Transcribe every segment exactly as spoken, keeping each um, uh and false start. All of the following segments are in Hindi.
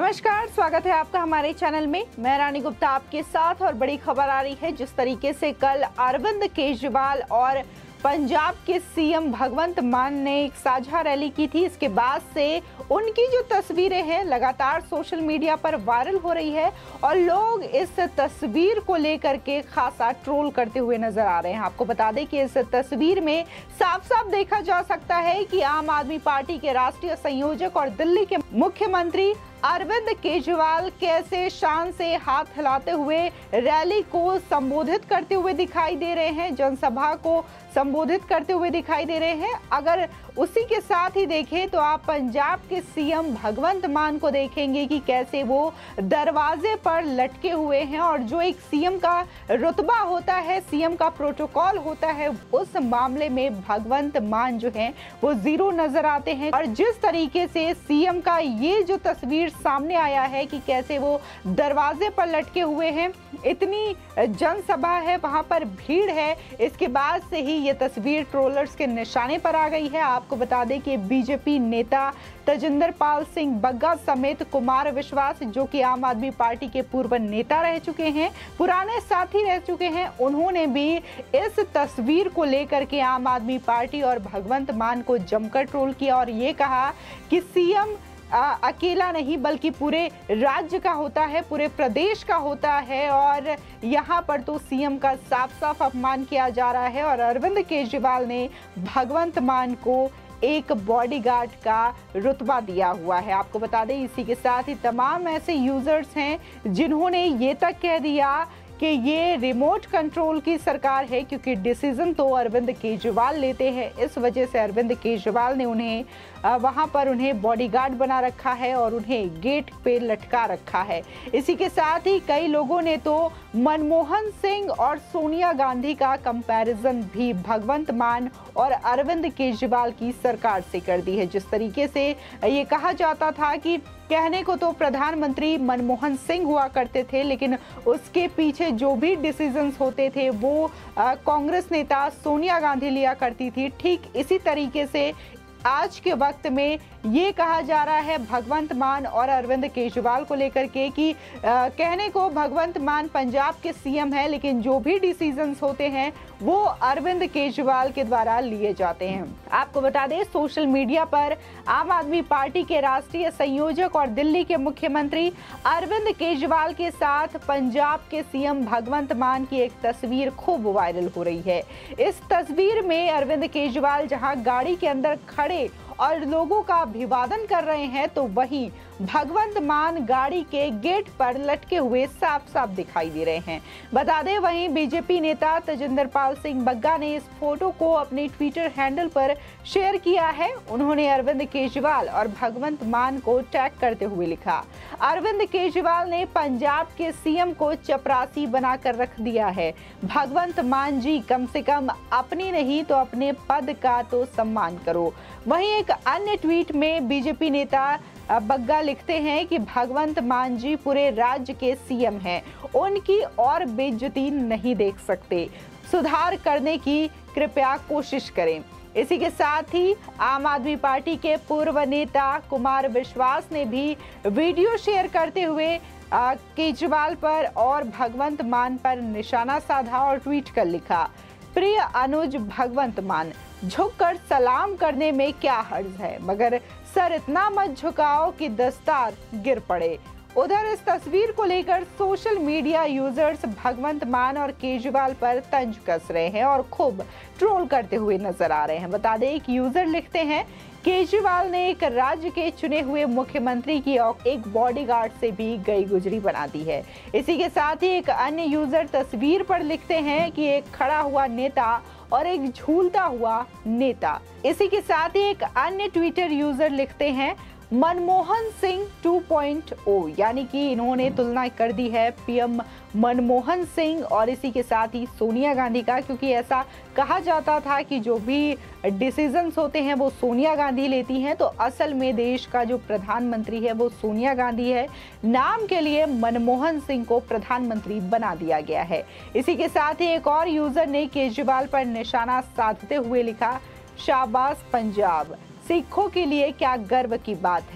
नमस्कार, स्वागत है आपका हमारे चैनल में। मैं रानी गुप्ता आपके साथ और बड़ी खबर आ रही है। जिस तरीके से कल अरविंद केजरीवाल और पंजाब के सीएम भगवंत मान ने एक साझा रैली की थी, इसके बाद से उनकी जो तस्वीरें हैं लगातार सोशल मीडिया पर वायरल हो रही है और लोग इस तस्वीर को लेकर के खासा ट्रोल करते हुए नजर आ रहे हैं। आपको बता दें कि इस तस्वीर में साफ साफ देखा जा सकता है कि आम आदमी पार्टी के राष्ट्रीय संयोजक और दिल्ली के मुख्यमंत्री अरविंद केजरीवाल कैसे शान से हाथ हिलाते हुए रैली को संबोधित करते हुए दिखाई दे रहे हैं, जनसभा को संबोधित करते हुए दिखाई दे रहे हैं। अगर उसी के साथ ही देखें तो आप पंजाब के सीएम भगवंत मान को देखेंगे कि कैसे वो दरवाजे पर लटके हुए हैं और जो एक सीएम का रुतबा होता है, सीएम का प्रोटोकॉल होता है, उस मामले में भगवंत मान जो है वो जीरो नजर आते हैं। और जिस तरीके से सीएम का ये जो तस्वीर सामने आया है कि कैसे वो दरवाजे पर लटके हुए हैं, इतनी जनसभा है, वहां पर भीड़ है, इसके बाद से ही ये तस्वीर ट्रोलर्स के निशाने पर आ गई है। आपको बता दें कि बीजेपी नेता तजिंदर पाल सिंह बग्गा समेत कुमार विश्वास, जो कि आम आदमी पार्टी के पूर्व नेता रह चुके हैं, पुराने साथी रह चुके हैं, उन्होंने भी इस तस्वीर को लेकर के आम आदमी पार्टी और भगवंत मान को जमकर ट्रोल किया और ये कहा कि सीएम आ, अकेला नहीं बल्कि पूरे राज्य का होता है, पूरे प्रदेश का होता है और यहाँ पर तो सीएम का साफ साफ अपमान किया जा रहा है। और अरविंद केजरीवाल ने भगवंत मान को एक बॉडीगार्ड का रुतबा दिया हुआ है। आपको बता दें, इसी के साथ ही तमाम ऐसे यूजर्स हैं जिन्होंने ये तक कह दिया कि ये रिमोट कंट्रोल की सरकार है, क्योंकि डिसीजन तो अरविंद केजरीवाल लेते हैं। इस वजह से अरविंद केजरीवाल ने उन्हें वहां पर उन्हें बॉडीगार्ड बना रखा है और उन्हें गेट पे लटका रखा है। इसी के साथ ही कई लोगों ने तो मनमोहन सिंह और सोनिया गांधी का कंपैरिजन भी भगवंत मान और अरविंद केजरीवाल की सरकार से कर दी है। जिस तरीके से ये कहा जाता था कि कहने को तो प्रधानमंत्री मनमोहन सिंह हुआ करते थे, लेकिन उसके पीछे जो भी डिसीजंस होते थे वो कांग्रेस नेता सोनिया गांधी लिया करती थी। ठीक इसी तरीके से आज के वक्त में ये कहा जा रहा है भगवंत मान और अरविंद केजरीवाल को लेकर के कि आ, कहने को भगवंत मान पंजाब के सीएम है, लेकिन जो भी डिसीजंस होते हैं वो अरविंद केजरीवाल के द्वारा लिए जाते हैं। आपको बता दें, सोशल मीडिया पर आम आदमी पार्टी के राष्ट्रीय संयोजक और दिल्ली के मुख्यमंत्री अरविंद केजरीवाल के साथ पंजाब के सीएम भगवंत मान की एक तस्वीर खूब वायरल हो रही है। इस तस्वीर में अरविंद केजरीवाल जहां गाड़ी के अंदर खड़े और लोगों का अभिवादन कर रहे हैं, तो वहीं भगवंत मान गाड़ी के गेट पर लटके हुए साफ साफ दिखाई दे रहे हैं। बता दें, वहीं बीजेपी नेता तजिंदर पाल सिंह बग्गा ने इस फोटो को अपने ट्विटर हैंडल पर शेयर किया है। उन्होंने अरविंद केजरीवाल और भगवंत मान को टैग करते हुए लिखा, अरविंद केजरीवाल ने पंजाब के सीएम को चपरासी बनाकर रख दिया है। भगवंत मान जी, कम से कम अपनी नहीं तो अपने पद का तो सम्मान करो। वहीं एक अन्य ट्वीट में बीजेपी नेता बग्गा लिखते हैं कि भगवंत मान जी पूरे राज्य के सीएम हैं, उनकी और बेइज्जती नहीं देख सकते, सुधार करने की कृपया कोशिश करें। इसी के साथ ही आम आदमी पार्टी के पूर्व नेता कुमार विश्वास ने भी वीडियो शेयर करते हुए केजरीवाल पर और भगवंत मान पर निशाना साधा और ट्वीट कर लिखा, प्रिय अनुज भगवंत मान, झुककर सलाम करने में क्या हर्ज है, मगर सर इतना मत झुकाओ कि दस्तार गिर पड़े। उधर इस तस्वीर को लेकर सोशल मीडिया यूजर्स भगवंत मान और केजरीवाल पर तंज कस रहे हैं और खूब ट्रोल करते हुए नजर आ रहे हैं। बता दें, एक यूजर लिखते हैं, केजरीवाल ने एक राज्य के चुने हुए मुख्यमंत्री की एक बॉडीगार्ड से भी गई गुजरी बना दी है। इसी के साथ ही एक अन्य यूजर तस्वीर पर लिखते हैं कि एक खड़ा हुआ नेता और एक झूलता हुआ नेता। इसी के साथ ही एक अन्य ट्विटर यूजर लिखते हैं, Manmohan Singh two point O, यानी कि इन्होंने तुलना कर दी है पीएम मनमोहन सिंह और इसी के साथ ही सोनिया गांधी का, क्योंकि ऐसा कहा जाता था कि जो भी डिसीजंस होते हैं वो सोनिया गांधी लेती हैं, तो असल में देश का जो प्रधानमंत्री है वो सोनिया गांधी है। नाम के लिए मनमोहन सिंह को प्रधानमंत्री बना दिया गया है। इसी के साथ ही एक और यूजर ने केजरीवाल पर निशाना साधते हुए लिखा, शाबाश पंजाब, सिखों के लिए क्या गर्व की बात है,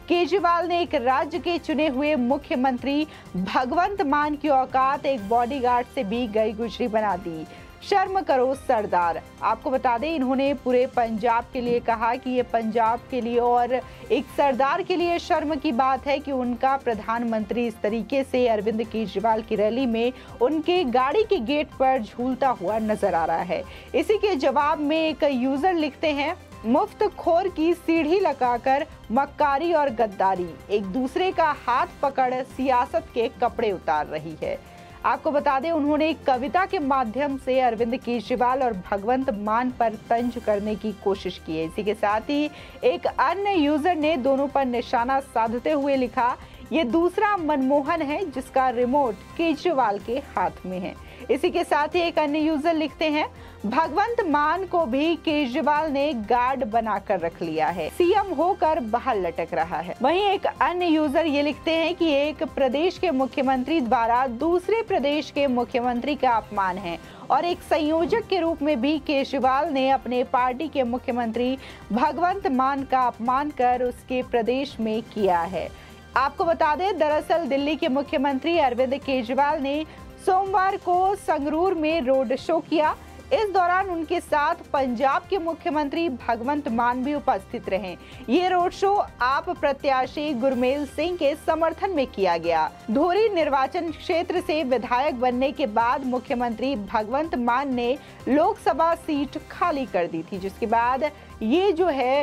केजरीवाल ने एक राज्य के चुने हुए मुख्यमंत्री भगवंत मान की औकात एक बॉडीगार्ड से भी गई गुजरी बना दी। शर्म करो सरदार। आपको बता दें, इन्होंने पूरे पंजाब के लिए कहा कि ये पंजाब के लिए और एक सरदार के लिए शर्म की बात है कि उनका प्रधानमंत्री इस तरीके से अरविंद केजरीवाल की रैली में उनके गाड़ी के गेट पर झूलता हुआ नजर आ रहा है। इसी के जवाब में एक यूजर लिखते हैं, मुफ्त खोर की सीढ़ी लगाकर मक्कारी और गद्दारी एक दूसरे का हाथ पकड़ सियासत के कपड़े उतार रही है। आपको बता दें, उन्होंने एक कविता के माध्यम से अरविंद केजरीवाल और भगवंत मान पर तंज करने की कोशिश की है। इसी के साथ ही एक अन्य यूजर ने दोनों पर निशाना साधते हुए लिखा, ये दूसरा मनमोहन है जिसका रिमोट केजरीवाल के हाथ में है। इसी के साथ ही एक अन्य यूजर लिखते हैं, भगवंत मान को भी केजरीवाल ने गार्ड बनाकर रख लिया है, सीएम होकर बाहर लटक रहा है। वहीं एक अन्य यूजर ये लिखते हैं कि एक प्रदेश के मुख्यमंत्री द्वारा दूसरे प्रदेश के मुख्यमंत्री का अपमान है और एक संयोजक के रूप में भी केजरीवाल ने अपने पार्टी के मुख्यमंत्री भगवंत मान का अपमान कर उसके प्रदेश में किया है। आपको बता दें, दरअसल दिल्ली के मुख्यमंत्री अरविंद केजरीवाल ने सोमवार को संगरूर में रोड शो किया। इस दौरान उनके साथ पंजाब के मुख्यमंत्री भगवंत मान भी उपस्थित रहे। ये रोड शो आप प्रत्याशी गुरमेल सिंह के समर्थन में किया गया। धोरी निर्वाचन क्षेत्र से विधायक बनने के बाद मुख्यमंत्री भगवंत मान ने लोकसभा सीट खाली कर दी थी, जिसके बाद ये जो है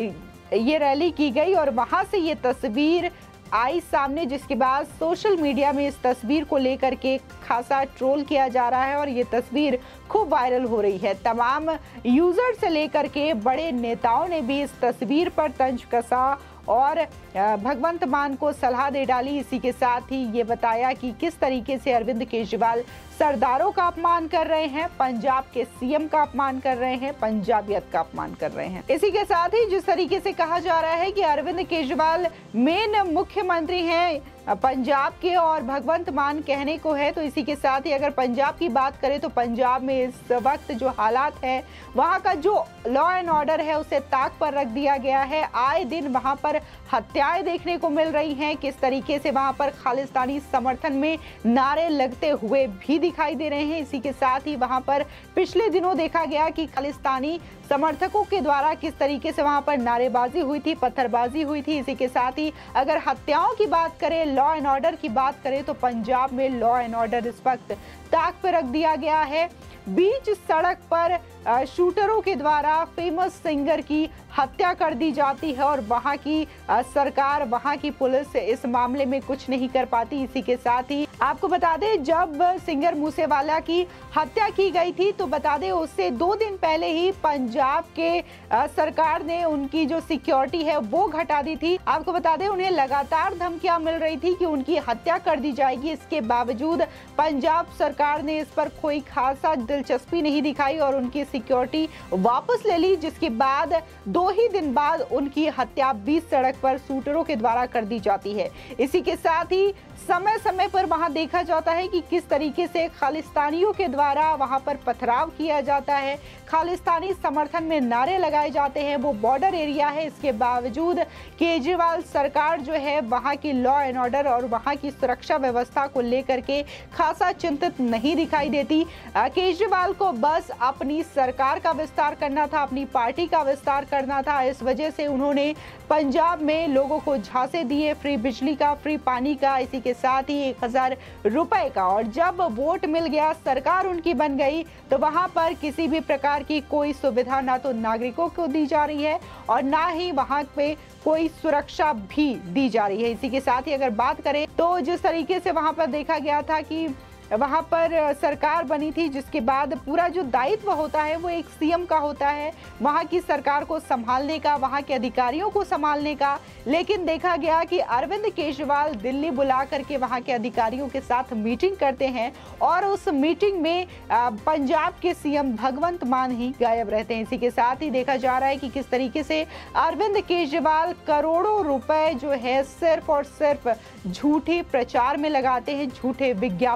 ये रैली की गई और वहां से ये तस्वीर आई सामने, जिसके बाद सोशल मीडिया में इस तस्वीर को लेकर के खासा ट्रोल किया जा रहा है और ये तस्वीर खूब वायरल हो रही है। तमाम यूजर से लेकर के बड़े नेताओं ने भी इस तस्वीर पर तंज कसा और भगवंत मान को सलाह दे डाली। इसी के साथ ही ये बताया कि किस तरीके से अरविंद केजरीवाल सरदारों का अपमान कर रहे हैं, पंजाब के सीएम का अपमान कर रहे हैं, पंजाबियत का अपमान कर रहे हैं। इसी के साथ ही जिस तरीके से कहा जा रहा है कि अरविंद केजरीवाल मेन मुख्यमंत्री हैं पंजाब के और भगवंत मान कहने को है, तो इसी के साथ ही अगर पंजाब की बात करें तो पंजाब में इस वक्त जो हालात है, वहां का जो लॉ एंड ऑर्डर है उसे ताक पर रख दिया गया है। आए दिन वहां पर हत्याएं देखने को मिल रही हैं, किस तरीके से वहां पर खालिस्तानी समर्थन में नारे लगते हुए भी दिखाई दे रहे हैं। इसी के साथ ही वहां पर पिछले दिनों देखा गया कि खालिस्तानी समर्थकों के द्वारा किस तरीके से वहां पर नारेबाजी हुई थी, पत्थरबाजी हुई थी। इसी के साथ ही अगर हत्याओं की बात करें, लॉ एंड ऑर्डर की बात करें, तो पंजाब में लॉ एंड ऑर्डर इस वक्त ताक पर रख दिया गया है। बीच सड़क पर शूटरों के द्वारा फेमस सिंगर की हत्या कर दी जाती है और वहां की सरकार, वहां की पुलिस इस मामले में कुछ नहीं कर पाती। इसी के साथ ही आपको बता दें, जब सिंगर मूसेवाला की हत्या की गई थी तो बता दें उससे दो दिन पहले ही पंजाब के सरकार ने उनकी जो सिक्योरिटी है वो घटा दी थी। आपको बता दें, उन्हें लगातार धमकियां मिल रही थी कि उनकी हत्या कर दी जाएगी। इसके बावजूद पंजाब सरकार ने इस पर कोई खासा दिलचस्पी नहीं दिखाई और उनकी सिक्योरिटी वापस ले ली, जिसके बाद दो ही दिन बाद उनकी हत्या बीच सड़क पर शूटरों के द्वारा कर दी जाती है। इसी के साथ ही समय समय पर वहां देखा जाता है कि किस तरीके से खालिस्तानियों के द्वारा वहां पर पथराव किया जाता है, खालिस्तानी समर्थन में नारे लगाए जाते हैं। वो बॉर्डर एरिया है, इसके बावजूद केजरीवाल सरकार जो है वहां की लॉ एंड ऑर्डर और वहां की सुरक्षा व्यवस्था को लेकर के खासा चिंतित नहीं दिखाई देती। केजरीवाल को बस अपनी सरकार का विस्तार करना था, अपनी पार्टी का विस्तार करना था। इस वजह से उन्होंने पंजाब में लोगों को झांसे दिए, फ्री बिजली का, फ्री पानी का, इसी के साथ ही एक हजार रुपए का। और जब वोट मिल गया, सरकार उनकी बन गई, तो वहां पर किसी भी प्रकार की कोई सुविधा ना तो नागरिकों को दी जा रही है और ना ही वहां पे कोई सुरक्षा भी दी जा रही है। इसी के साथ ही अगर बात करें तो जिस तरीके से वहां पर देखा गया था कि वहां पर सरकार बनी थी, जिसके बाद पूरा जो दायित्व होता है वो एक सीएम का होता है, वहां की सरकार को संभालने का, वहां के अधिकारियों को संभालने का। लेकिन देखा गया कि अरविंद केजरीवाल दिल्ली बुला करके वहां के अधिकारियों के साथ मीटिंग करते हैं और उस मीटिंग में पंजाब के सीएम भगवंत मान ही गायब रहते हैं। इसी के साथ ही देखा जा रहा है कि किस तरीके से अरविंद केजरीवाल करोड़ों रुपए जो है सिर्फ और सिर्फ झूठे प्रचार में लगाते हैं, झूठे विज्ञापन में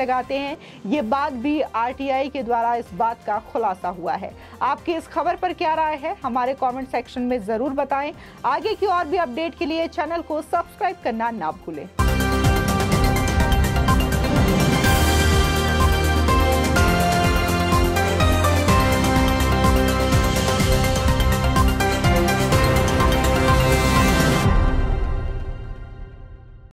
लगाते हैं। ये बात भी आरटीआई के द्वारा इस बात का खुलासा हुआ है। आपकी इस खबर पर क्या राय है, हमारे कमेंट सेक्शन में जरूर बताएं। आगे की और भी अपडेट के लिए चैनल को सब्सक्राइब करना ना भूलें।